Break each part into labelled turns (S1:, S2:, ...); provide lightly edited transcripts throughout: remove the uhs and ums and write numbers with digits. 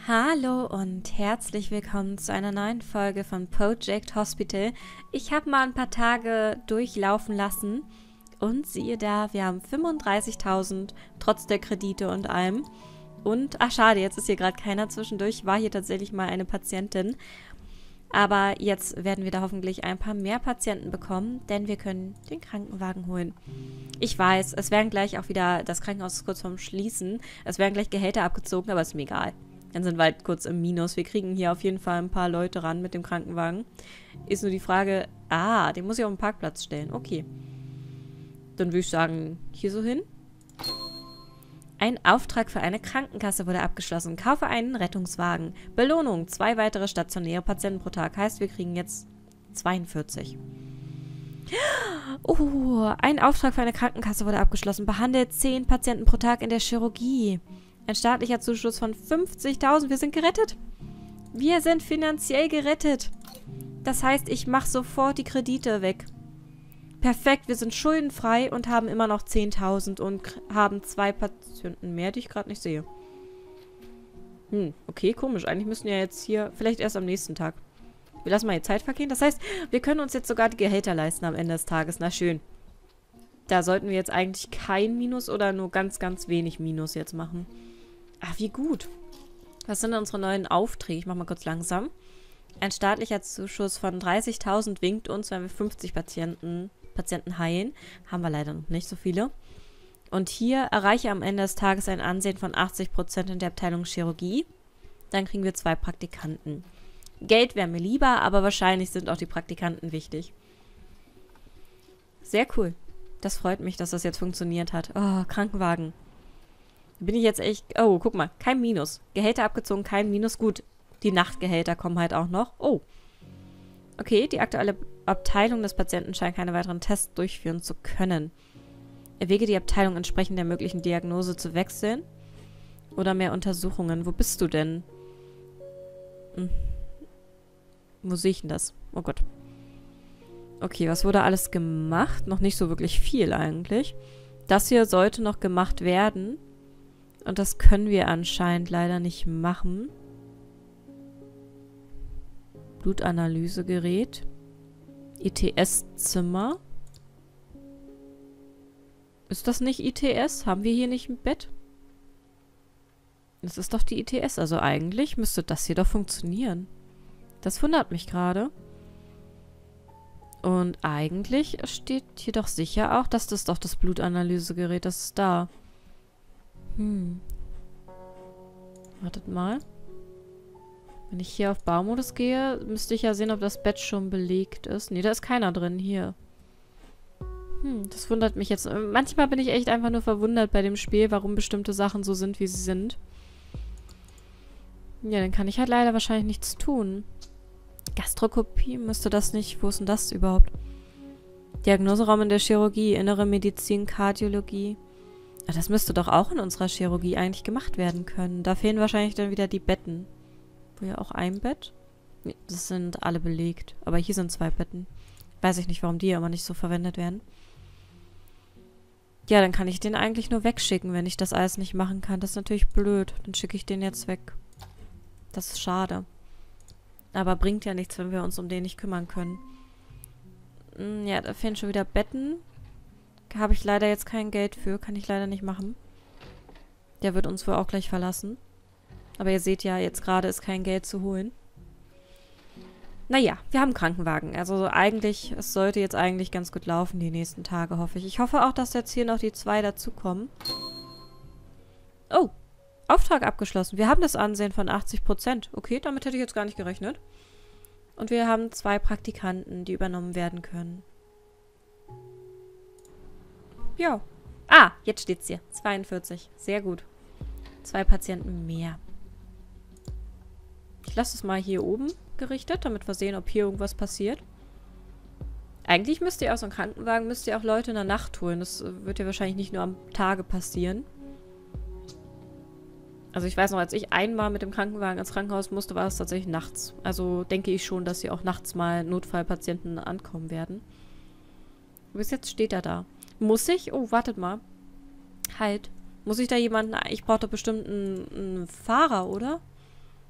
S1: Hallo und herzlich willkommen zu einer neuen Folge von Project Hospital. Ich habe mal ein paar Tage durchlaufen lassen und siehe da, wir haben 35.000 trotz der Kredite und allem. Und, ach schade, jetzt ist hier gerade keiner zwischendurch, war hier tatsächlich mal eine Patientin. Aber jetzt werden wir da hoffentlich ein paar mehr Patienten bekommen, denn wir können den Krankenwagen holen. Ich weiß, es werden gleich auch wieder, das Krankenhaus ist kurz vorm Schließen, es werden gleich Gehälter abgezogen, aber ist mir egal. Dann sind wir halt kurz im Minus. Wir kriegen hier auf jeden Fall ein paar Leute ran mit dem Krankenwagen. Ist nur die Frage, den muss ich auf den Parkplatz stellen. Okay. Dann würde ich sagen, hier so hin. Ein Auftrag für eine Krankenkasse wurde abgeschlossen. Kaufe einen Rettungswagen. Belohnung, 2 weitere stationäre Patienten pro Tag. Heißt, wir kriegen jetzt 42. Oh, ein Auftrag für eine Krankenkasse wurde abgeschlossen. Behandelt 10 Patienten pro Tag in der Chirurgie. Ein staatlicher Zuschuss von 50.000. Wir sind gerettet. Wir sind finanziell gerettet. Das heißt, ich mache sofort die Kredite weg. Perfekt, wir sind schuldenfrei und haben immer noch 10.000 und haben 2 Patienten mehr, die ich gerade nicht sehe. Okay, komisch. Eigentlich müssen wir jetzt hier, vielleicht erst am nächsten Tag. Wir lassen mal die Zeit vergehen. Das heißt, wir können uns jetzt sogar die Gehälter leisten am Ende des Tages. Na schön. Da sollten wir jetzt eigentlich kein Minus oder nur ganz, ganz wenig Minus jetzt machen. Ach, wie gut. Was sind denn unsere neuen Aufträge? Ich mache mal kurz langsam. Ein staatlicher Zuschuss von 30.000 winkt uns, wenn wir 50 Patienten heilen. Haben wir leider noch nicht so viele. Und hier erreiche am Ende des Tages ein Ansehen von 80% in der Abteilung Chirurgie. Dann kriegen wir 2 Praktikanten. Geld wäre mir lieber, aber wahrscheinlich sind auch die Praktikanten wichtig. Sehr cool. Das freut mich, dass das jetzt funktioniert hat. Oh, Krankenwagen. Bin ich jetzt echt... Oh, guck mal. Kein Minus. Gehälter abgezogen, kein Minus. Gut. Die Nachtgehälter kommen halt auch noch. Oh. Okay, die aktuelle Abteilung des Patienten scheint keine weiteren Tests durchführen zu können. Erwäge die Abteilung entsprechend der möglichen Diagnose zu wechseln. Oder mehr Untersuchungen. Wo bist du denn? Wo sehe ich denn das? Oh Gott. Okay, was wurde alles gemacht? Noch nicht so wirklich viel eigentlich. Das hier sollte noch gemacht werden. Und das können wir anscheinend leider nicht machen. Blutanalysegerät. ITS-Zimmer. Ist das nicht ITS? Haben wir hier nicht ein Bett? Das ist doch die ITS. Also eigentlich müsste das hier doch funktionieren. Das wundert mich gerade. Und eigentlich steht hier doch sicher auch, dass das doch das Blutanalysegerät ist. Das ist da. Wartet mal. Wenn ich hier auf Baumodus gehe, müsste ich ja sehen, ob das Bett schon belegt ist. Nee, da ist keiner drin. Hier. Das wundert mich jetzt. Manchmal bin ich echt einfach nur verwundert bei dem Spiel, warum bestimmte Sachen so sind, wie sie sind. Ja, dann kann ich halt leider wahrscheinlich nichts tun. Gastroskopie müsste das nicht... Wo ist denn das überhaupt? Diagnoseraum in der Chirurgie, Innere Medizin, Kardiologie. Das müsste doch auch in unserer Chirurgie eigentlich gemacht werden können. Da fehlen wahrscheinlich dann wieder die Betten. Wo ja auch ein Bett? Nee, das sind alle belegt. Aber hier sind 2 Betten. Weiß ich nicht, warum die aber nicht so verwendet werden. Ja, dann kann ich den eigentlich nur wegschicken, wenn ich das alles nicht machen kann. Das ist natürlich blöd. Dann schicke ich den jetzt weg. Das ist schade. Aber bringt ja nichts, wenn wir uns um den nicht kümmern können. Ja, da fehlen schon wieder Betten. Habe ich leider jetzt kein Geld für. Kann ich leider nicht machen. Der wird uns wohl auch gleich verlassen. Aber ihr seht ja, jetzt gerade ist kein Geld zu holen. Naja, wir haben einen Krankenwagen. Also eigentlich, es sollte jetzt eigentlich ganz gut laufen die nächsten Tage, hoffe ich. Ich hoffe auch, dass jetzt hier noch die 2 dazukommen. Oh, Auftrag abgeschlossen. Wir haben das Ansehen von 80%. Okay, damit hätte ich jetzt gar nicht gerechnet. Und wir haben 2 Praktikanten, die übernommen werden können. Ja. Jetzt steht's hier. 42. Sehr gut. 2 Patienten mehr. Ich lasse es mal hier oben gerichtet, damit wir sehen, ob hier irgendwas passiert. Eigentlich müsst ihr auch so einen Krankenwagen, müsst ihr auch Leute in der Nacht holen. Das wird ja wahrscheinlich nicht nur am Tage passieren. Also ich weiß noch, als ich einmal mit dem Krankenwagen ins Krankenhaus musste, war es tatsächlich nachts. Also denke ich schon, dass hier auch nachts mal Notfallpatienten ankommen werden. Bis jetzt steht er da. Muss ich? Oh, wartet mal. Halt. Muss ich da jemanden... Ich brauche doch bestimmt einen Fahrer, oder?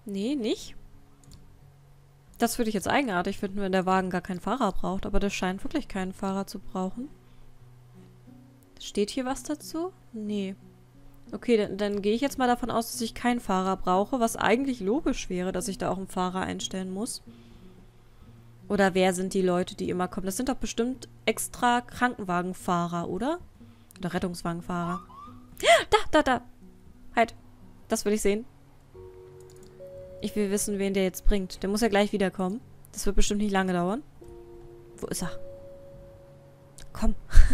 S1: Nee, nicht? Das würde ich jetzt eigenartig finden, wenn der Wagen gar keinen Fahrer braucht. Aber der scheint wirklich keinen Fahrer zu brauchen. Steht hier was dazu? Nee. Okay, dann gehe ich jetzt mal davon aus, dass ich keinen Fahrer brauche, was eigentlich logisch wäre, dass ich da auch einen Fahrer einstellen muss. Oder wer sind die Leute, die immer kommen? Das sind doch bestimmt extra Krankenwagenfahrer, oder? Oder Rettungswagenfahrer. Da. Halt. Das will ich sehen. Ich will wissen, wen der jetzt bringt. Der muss ja gleich wiederkommen. Das wird bestimmt nicht lange dauern. Wo ist er? Komm.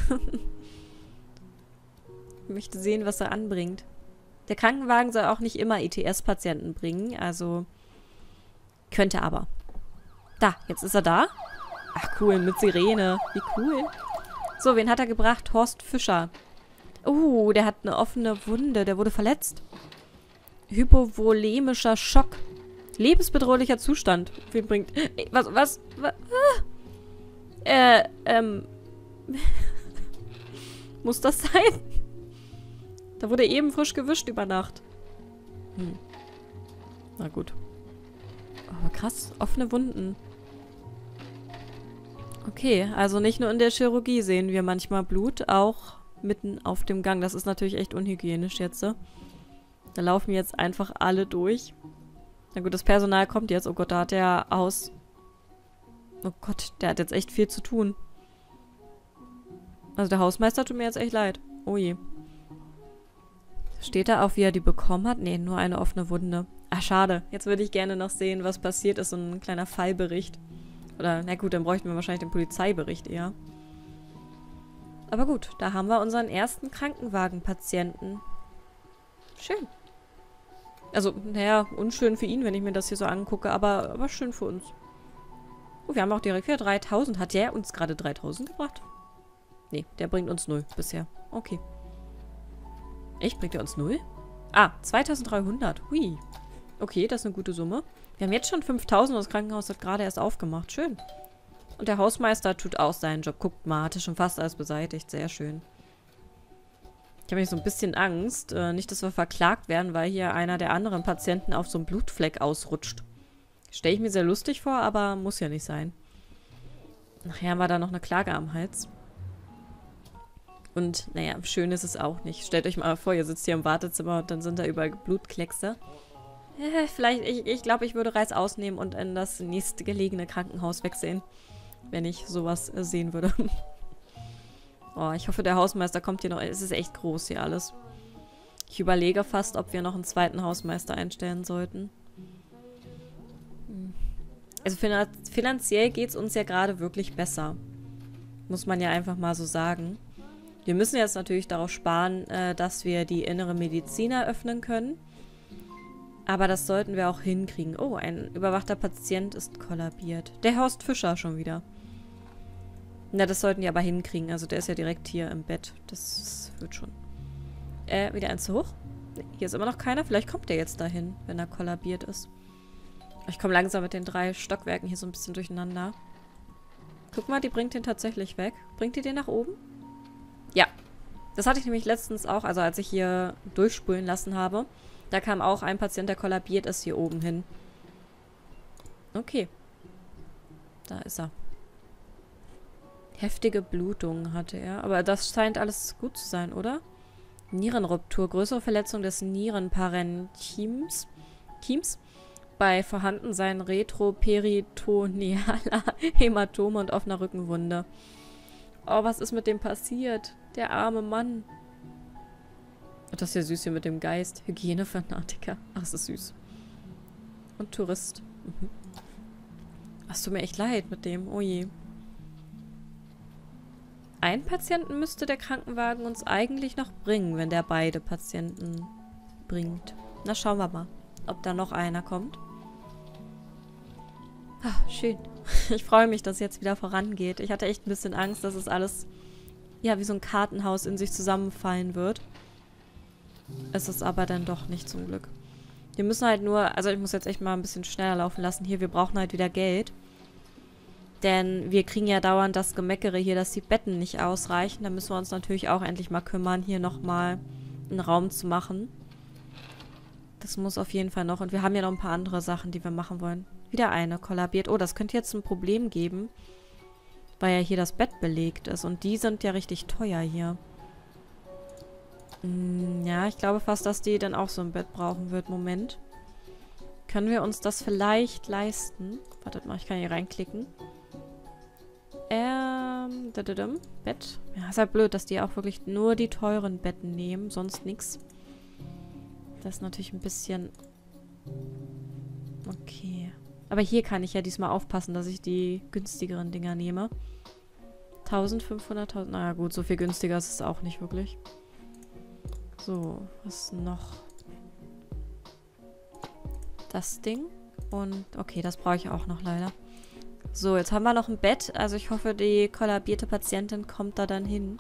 S1: Ich möchte sehen, was er anbringt. Der Krankenwagen soll auch nicht immer ITS-Patienten bringen. Also könnte aber. Da, jetzt ist er da. Ach cool, mit Sirene. Wie cool. So, wen hat er gebracht? Horst Fischer. Der hat eine offene Wunde. Der wurde verletzt. Hypovolemischer Schock. Lebensbedrohlicher Zustand. Wen bringt... Was? Muss das sein? Da wurde eben frisch gewischt über Nacht. Na gut. Aber krass, offene Wunden. Okay, also nicht nur in der Chirurgie sehen wir manchmal Blut, auch mitten auf dem Gang. Das ist natürlich echt unhygienisch jetzt. Da laufen jetzt einfach alle durch. Na gut, das Personal kommt jetzt. Oh Gott, da hat der aus... Oh Gott, der hat jetzt echt viel zu tun. Also der Hausmeister tut mir jetzt echt leid. Oh je. Steht da auch, wie er die bekommen hat? Nee, nur eine offene Wunde. Ach, schade. Jetzt würde ich gerne noch sehen, was passiert ist. So ein kleiner Fallbericht. Oder, na gut, dann bräuchten wir wahrscheinlich den Polizeibericht eher. Aber gut, da haben wir unseren ersten Krankenwagenpatienten. Schön. Also, naja, unschön für ihn, wenn ich mir das hier so angucke, aber schön für uns. Oh, wir haben auch direkt wieder 3000. Hat der uns gerade 3000 gebracht? Nee, der bringt uns 0 bisher. Okay. Echt? Bringt er uns 0? Ah, 2300. Hui. Okay, das ist eine gute Summe. Wir haben jetzt schon 5000 und das Krankenhaus hat gerade erst aufgemacht. Schön. Und der Hausmeister tut auch seinen Job. Guckt mal, hatte schon fast alles beseitigt. Sehr schön. Ich habe nicht so ein bisschen Angst. Nicht, dass wir verklagt werden, weil hier einer der anderen Patienten auf so einem Blutfleck ausrutscht. Stelle ich mir sehr lustig vor, aber muss ja nicht sein. Nachher haben wir da noch eine Klage am Hals. Und, naja, schön ist es auch nicht. Stellt euch mal vor, ihr sitzt hier im Wartezimmer und dann sind da überall Blutkleckse. Vielleicht, ich glaube, ich würde Reis ausnehmen und in das nächstgelegene Krankenhaus wegsehen, wenn ich sowas sehen würde. Oh, ich hoffe, der Hausmeister kommt hier noch. Es ist echt groß hier alles. Ich überlege fast, ob wir noch einen zweiten Hausmeister einstellen sollten. Also finanziell geht es uns ja gerade wirklich besser. Muss man ja einfach mal so sagen. Wir müssen jetzt natürlich darauf sparen, dass wir die innere Medizin eröffnen können. Aber das sollten wir auch hinkriegen. Oh, ein überwachter Patient ist kollabiert. Der Horst Fischer schon wieder. Na, das sollten die aber hinkriegen. Also der ist ja direkt hier im Bett. Das wird schon. Wieder eins zu hoch? Nee, hier ist immer noch keiner. Vielleicht kommt der jetzt dahin, wenn er kollabiert ist. Ich komme langsam mit den 3 Stockwerken hier so ein bisschen durcheinander. Guck mal, die bringt den tatsächlich weg. Bringt die den nach oben? Ja. Das hatte ich nämlich letztens auch, also als ich hier durchspulen lassen habe. Da kam auch ein Patient, der kollabiert ist, hier oben hin. Okay. Da ist er. Heftige Blutungen hatte er. Aber das scheint alles gut zu sein, oder? Nierenruptur. Größere Verletzung des Nierenparenchyms. Bei Vorhandensein retroperitonealer Hämatome und offener Rückenwunde. Oh, was ist mit dem passiert? Der arme Mann. Das ist ja süß hier mit dem Geist. Hygienefanatiker. Ach, das ist süß. Und Tourist. Mhm. Es tut mir echt leid mit dem. Oh je. Einen Patienten müsste der Krankenwagen uns eigentlich noch bringen, wenn der beide Patienten bringt. Na, schauen wir mal, ob da noch einer kommt. Ah, schön. Ich freue mich, dass es jetzt wieder vorangeht. Ich hatte echt ein bisschen Angst, dass es alles, ja, wie so ein Kartenhaus in sich zusammenfallen wird. Es ist aber dann doch nicht, zum Glück. Wir müssen halt nur, also ich muss jetzt echt mal ein bisschen schneller laufen lassen hier. Wir brauchen halt wieder Geld. Denn wir kriegen ja dauernd das Gemeckere hier, dass die Betten nicht ausreichen. Da müssen wir uns natürlich auch endlich mal kümmern, hier nochmal einen Raum zu machen. Das muss auf jeden Fall noch. Und wir haben ja noch ein paar andere Sachen, die wir machen wollen. Wieder eine kollabiert. Oh, das könnte jetzt ein Problem geben. Weil ja hier das Bett belegt ist. Und die sind ja richtig teuer hier. Ja, ich glaube fast, dass die dann auch so ein Bett brauchen wird. Moment. Können wir uns das vielleicht leisten? Wartet mal, ich kann hier reinklicken. Bett. Ja, ist halt blöd, dass die auch wirklich nur die teuren Betten nehmen. Sonst nichts. Das ist natürlich ein bisschen... Okay. Aber hier kann ich ja diesmal aufpassen, dass ich die günstigeren Dinger nehme. 1500, naja gut, so viel günstiger ist es auch nicht wirklich. So, was noch? Das Ding. Und, okay, das brauche ich auch noch leider. So, jetzt haben wir noch ein Bett. Also ich hoffe, die kollabierte Patientin kommt da dann hin.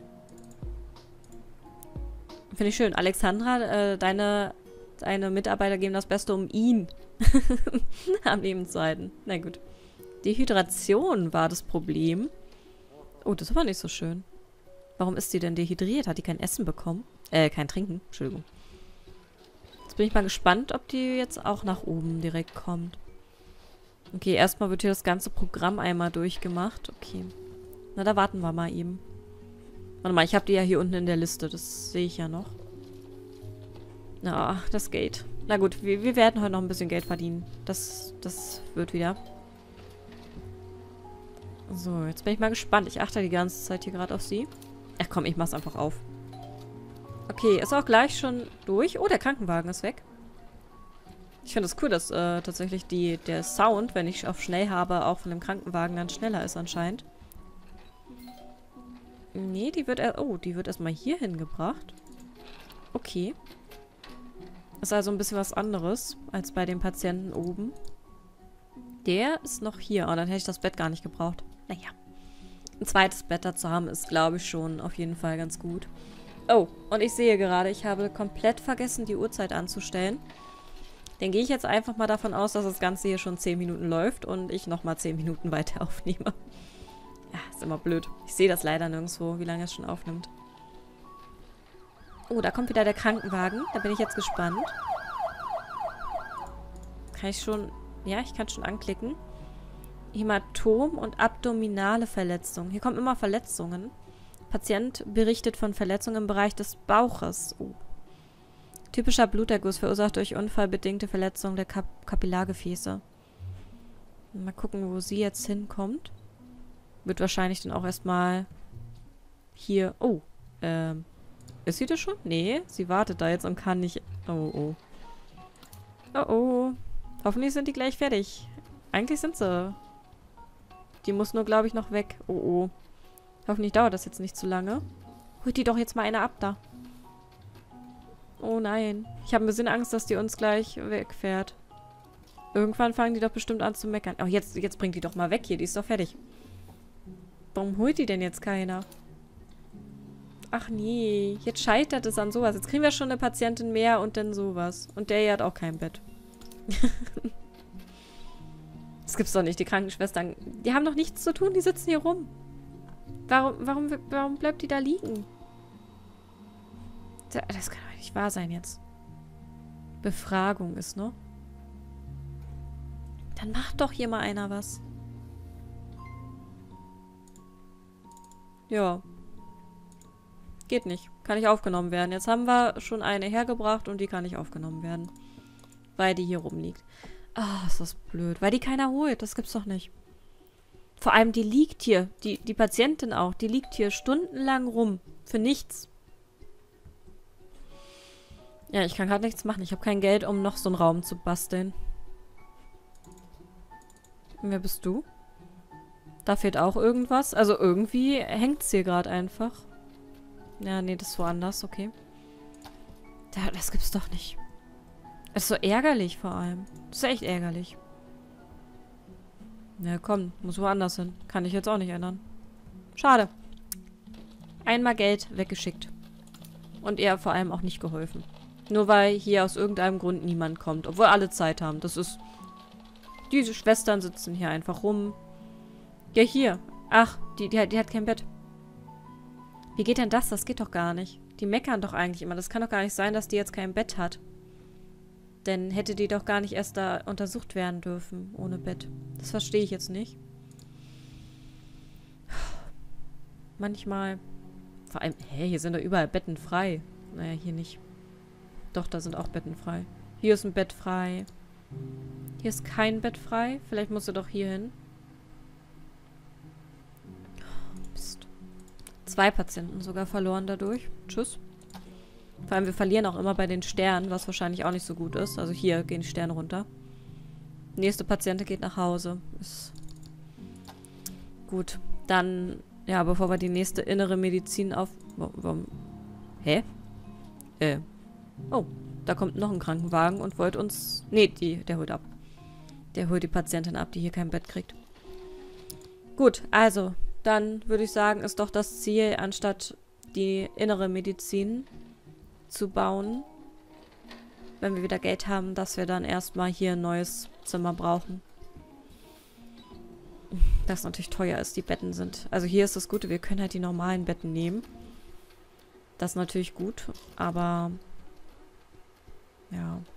S1: Finde ich schön. Alexandra, deine Mitarbeiter geben das Beste, um ihn am Leben zu halten. Na gut. Dehydration war das Problem. Oh, das war nicht so schön. Warum ist sie denn dehydriert? Hat die kein Essen bekommen? Kein Trinken. Entschuldigung. Jetzt bin ich mal gespannt, ob die jetzt auch nach oben direkt kommt. Okay, erstmal wird hier das ganze Programm einmal durchgemacht. Okay. Na, da warten wir mal eben. Warte mal, ich habe die ja hier unten in der Liste. Das sehe ich ja noch. Na, das Geld. Na gut, wir werden heute noch ein bisschen Geld verdienen. Das wird wieder. So, jetzt bin ich mal gespannt. Ich achte die ganze Zeit hier gerade auf sie. Ach komm, ich mach's einfach auf. Okay, ist auch gleich schon durch. Oh, der Krankenwagen ist weg. Ich finde es cool, dass tatsächlich der Sound, wenn ich auf schnell habe, auch von dem Krankenwagen dann schneller ist anscheinend. Nee, die wird erstmal hier hingebracht. Okay. Ist also ein bisschen was anderes als bei dem Patienten oben. Der ist noch hier. Oh, dann hätte ich das Bett gar nicht gebraucht. Naja. Ein zweites Bett da zu haben, ist, glaube ich, schon auf jeden Fall ganz gut. Oh, und ich sehe gerade, ich habe komplett vergessen, die Uhrzeit anzustellen. Dann gehe ich jetzt einfach mal davon aus, dass das Ganze hier schon 10 Minuten läuft und ich nochmal 10 Minuten weiter aufnehme. Ja, ist immer blöd. Ich sehe das leider nirgendwo, wie lange es schon aufnimmt. Oh, da kommt wieder der Krankenwagen. Da bin ich jetzt gespannt. Kann ich schon... Ja, ich kann schon anklicken. Hämatom und abdominale Verletzungen. Hier kommen immer Verletzungen. Patient berichtet von Verletzungen im Bereich des Bauches. Oh. Typischer Bluterguss verursacht durch unfallbedingte Verletzungen der Kapillargefäße. Mal gucken, wo sie jetzt hinkommt. Wird wahrscheinlich dann auch erstmal hier... Oh, ist sie das schon? Nee, sie wartet da jetzt und kann nicht... Oh, oh. Oh, oh. Hoffentlich sind die gleich fertig. Eigentlich sind sie. Die muss nur, glaube ich, noch weg. Oh, oh. Hoffentlich dauert das jetzt nicht zu lange. Holt die doch jetzt mal eine ab da. Oh nein. Ich habe ein bisschen Angst, dass die uns gleich wegfährt. Irgendwann fangen die doch bestimmt an zu meckern. Oh, jetzt bringt die doch mal weg hier. Die ist doch fertig. Warum holt die denn jetzt keiner? Ach nee. Jetzt scheitert es an sowas. Jetzt kriegen wir schon eine Patientin mehr und dann sowas. Und der hier hat auch kein Bett. Das gibt's doch nicht. Die Krankenschwestern, die haben doch nichts zu tun. Die sitzen hier rum. Warum bleibt die da liegen? Das kann doch nicht wahr sein jetzt. Befragung ist, ne? Dann macht doch hier mal einer was. Ja. Geht nicht. Kann nicht aufgenommen werden. Jetzt haben wir schon eine hergebracht und die kann nicht aufgenommen werden. Weil die hier rumliegt. Ah, ist das blöd. Weil die keiner holt. Das gibt's doch nicht. Vor allem, die liegt hier. Die Patientin auch. Die liegt hier stundenlang rum. Für nichts. Ja, ich kann gerade nichts machen. Ich habe kein Geld, um noch so einen Raum zu basteln. Wer bist du? Da fehlt auch irgendwas. Also irgendwie hängt es hier gerade einfach. Ja, nee, das ist woanders. Okay. Das gibt's doch nicht. Das ist so ärgerlich vor allem. Das ist echt ärgerlich. Na komm, muss woanders hin. Kann ich jetzt auch nicht ändern. Schade. Einmal Geld weggeschickt. Und ihr vor allem auch nicht geholfen. Nur weil hier aus irgendeinem Grund niemand kommt. Obwohl alle Zeit haben. Das ist... Diese Schwestern sitzen hier einfach rum. Ja, hier. Ach, die hat kein Bett. Wie geht denn das? Das geht doch gar nicht. Die meckern doch eigentlich immer. Das kann doch gar nicht sein, dass die jetzt kein Bett hat. Denn hätte die doch gar nicht erst da untersucht werden dürfen, ohne Bett. Das verstehe ich jetzt nicht. Manchmal... Vor allem, hier sind doch überall Betten frei. Naja, hier nicht. Doch, da sind auch Betten frei. Hier ist ein Bett frei. Hier ist kein Bett frei. Vielleicht musst du doch hier hin. Mist. 2 Patienten sogar verloren dadurch. Tschüss. Vor allem, wir verlieren auch immer bei den Sternen, was wahrscheinlich auch nicht so gut ist. Also hier gehen die Sterne runter. Nächste Patient geht nach Hause. Ist gut. Dann, ja, bevor wir die nächste innere Medizin auf... Hä? Oh, da kommt noch ein Krankenwagen und wollte uns... Nee, der holt ab. Der holt die Patientin ab, die hier kein Bett kriegt. Gut, also, dann würde ich sagen, ist doch das Ziel, anstatt die innere Medizin zu bauen, wenn wir wieder Geld haben, dass wir dann erstmal hier ein neues Zimmer brauchen. Das natürlich teuer ist, die Betten sind. Also hier ist das Gute, wir können halt die normalen Betten nehmen. Das ist natürlich gut, aber ja.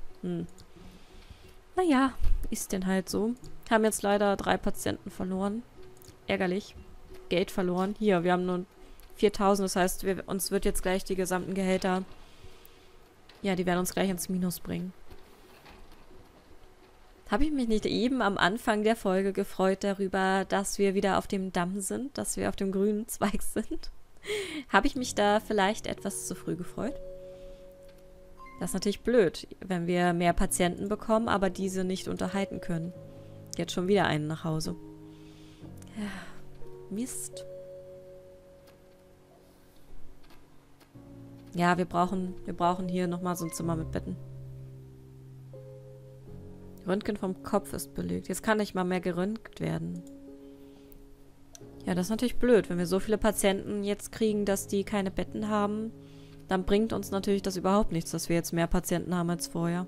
S1: Naja, ist denn halt so. Haben jetzt leider 3 Patienten verloren. Ärgerlich. Geld verloren. Hier, wir haben nur 4.000, das heißt, uns wird jetzt gleich die gesamten Gehälter... Ja, die werden uns gleich ins Minus bringen. Habe ich mich nicht eben am Anfang der Folge gefreut darüber, dass wir wieder auf dem Damm sind, dass wir auf dem grünen Zweig sind? Habe ich mich da vielleicht etwas zu früh gefreut? Das ist natürlich blöd, wenn wir mehr Patienten bekommen, aber diese nicht unterhalten können. Jetzt schon wieder einen nach Hause. Ja, Mist. Ja, wir brauchen hier nochmal so ein Zimmer mit Betten. Röntgen vom Kopf ist belegt. Jetzt kann nicht mal mehr geröntgt werden. Ja, das ist natürlich blöd, wenn wir so viele Patienten jetzt kriegen, dass die keine Betten haben. Dann bringt uns natürlich das überhaupt nichts, dass wir jetzt mehr Patienten haben als vorher.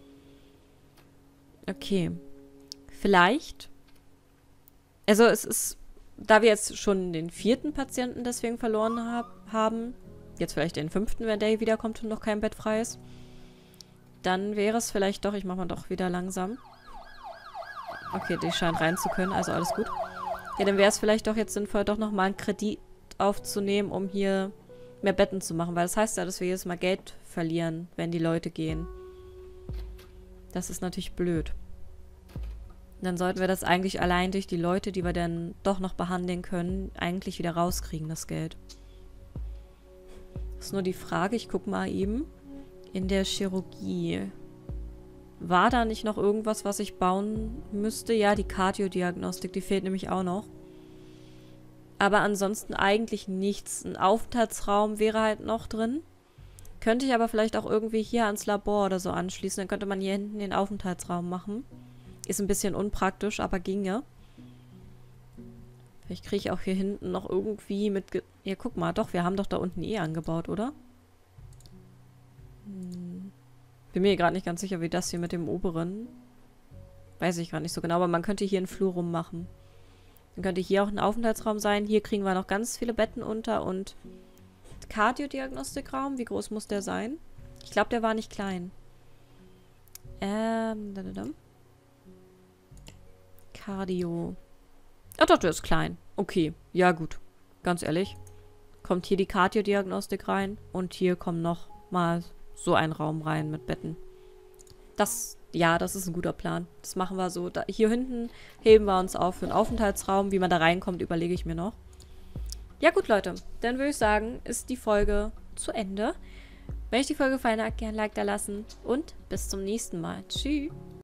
S1: Okay. Vielleicht. Also es ist, da wir jetzt schon den 4. Patienten deswegen verloren haben, jetzt vielleicht den 5., wenn der hier wiederkommt und noch kein Bett frei ist, dann wäre es vielleicht doch, ich mache mal doch wieder langsam. Okay, die scheint rein zu können, also alles gut. Ja, dann wäre es vielleicht doch jetzt sinnvoll, doch nochmal einen Kredit aufzunehmen, um hier mehr Betten zu machen, weil das heißt ja, dass wir jedes Mal Geld verlieren, wenn die Leute gehen. Das ist natürlich blöd. Dann sollten wir das eigentlich allein durch die Leute, die wir dann doch noch behandeln können, eigentlich wieder rauskriegen, das Geld. Das ist nur die Frage, ich gucke mal eben. In der Chirurgie. War da nicht noch irgendwas, was ich bauen müsste? Ja, die Kardiodiagnostik, die fehlt nämlich auch noch. Aber ansonsten eigentlich nichts. Ein Aufenthaltsraum wäre halt noch drin. Könnte ich aber vielleicht auch irgendwie hier ans Labor oder so anschließen. Dann könnte man hier hinten den Aufenthaltsraum machen. Ist ein bisschen unpraktisch, aber ginge. Vielleicht kriege ich auch hier hinten noch irgendwie mit... Ja, guck mal, doch, wir haben doch da unten eh angebaut, oder? Bin mir gerade nicht ganz sicher, wie das hier mit dem oberen... Weiß ich gar nicht so genau, aber man könnte hier einen Flur rummachen. Dann könnte hier auch ein Aufenthaltsraum sein. Hier kriegen wir noch ganz viele Betten unter und... Kardiodiagnostikraum, wie groß muss der sein? Ich glaube, der war nicht klein. Cardio. Ach doch, der ist klein. Okay, ja gut. Ganz ehrlich. Kommt hier die Kardiodiagnostik rein und hier kommt noch mal so ein Raum rein mit Betten. Ja, das ist ein guter Plan. Das machen wir so. Hier hinten heben wir uns auf für einen Aufenthaltsraum. Wie man da reinkommt, überlege ich mir noch. Ja gut, Leute. Dann würde ich sagen, ist die Folge zu Ende. Wenn euch die Folge gefallen hat, gerne ein Like da lassen und bis zum nächsten Mal. Tschüss.